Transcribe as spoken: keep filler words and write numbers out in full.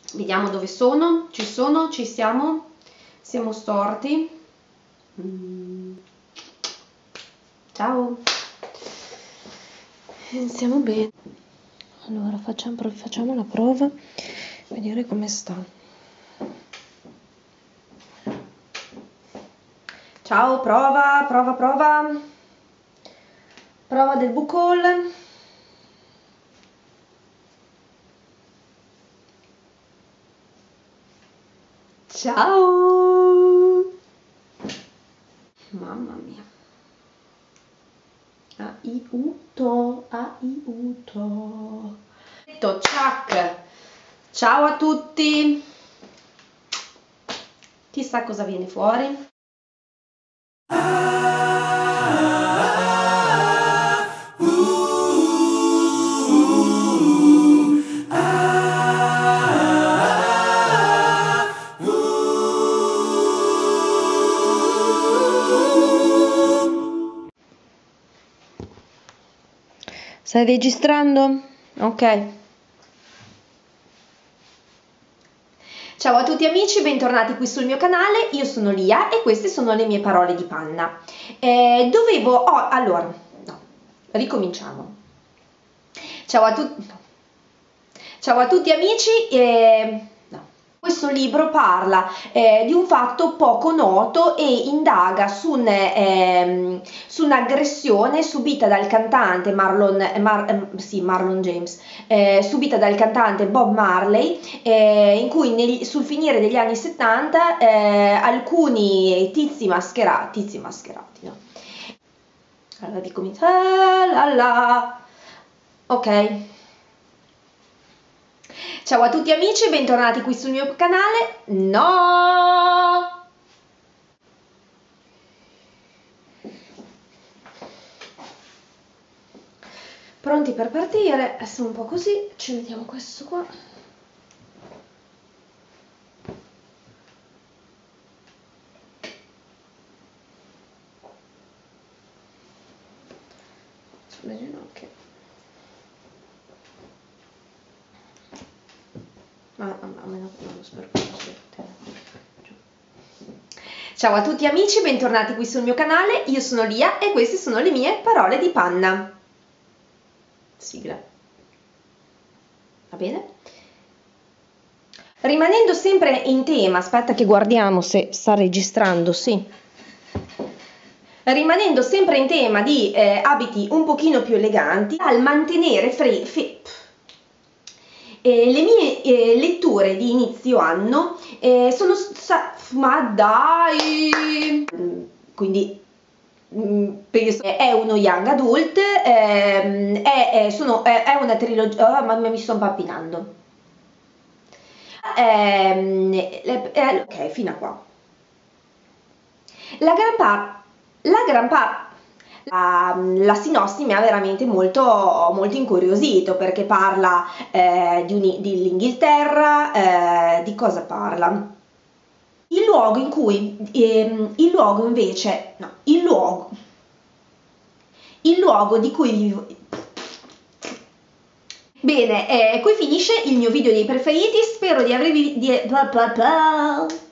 Vediamo dove sono. Ci sono? Ci siamo? Siamo storti. Mm. Ciao. Siamo bene. Allora facciamo, facciamo la prova, vedere come sta. Ciao, prova, prova, prova. Prova del book haul. Ciao. Mamma mia. Aiuto, aiuto. Ciak. Ciao a tutti. Chissà cosa viene fuori. Stai registrando? Ok. Ciao a tutti amici, bentornati qui sul mio canale, io sono Lia e queste sono le mie parole di panna. Eh, dovevo... Oh, allora, no, ricominciamo. Ciao a tutti... No. Ciao a tutti amici, eh, no. Questo libro parla eh, di un fatto poco noto e indaga su, un, eh, su un'aggressione subita dal cantante Marlon, Mar, eh, sì, Marlon James, eh, subita dal cantante Bob Marley, eh, in cui nel, sul finire degli anni settanta eh, alcuni tizi mascherati, tizi mascherati, no? Allora ricomincio, ah, la, la. Ok. Ciao a tutti amici, bentornati qui sul mio canale. No! Pronti per partire? Adesso un po' così, ci mettiamo questo qua. Sulle ginocchia. Ma a meno che non lo spero che non sia Ciao a tutti amici, bentornati qui sul mio canale, io sono Lia e queste sono le mie parole di panna. Sigla. Va bene? Rimanendo sempre in tema, aspetta che guardiamo se sta registrando, sì. Rimanendo sempre in tema di eh, abiti un pochino più eleganti, al mantenere fre Eh, le mie eh, letture di inizio anno eh, sono ma dai quindi mh, è uno young adult, ehm, è, è, sono, è, è una trilogia, oh, ma mi sto impappinando, ehm, eh, ok, fino a qua la gran parte la gran parte La, la sinossi mi ha veramente molto, molto incuriosito, perché parla eh, dell'Inghilterra, eh, di cosa parla? Il luogo in cui, eh, il luogo invece, no, il luogo, il luogo di cui vivo. Bene, eh, qui finisce il mio video dei preferiti, spero di avervi... Di,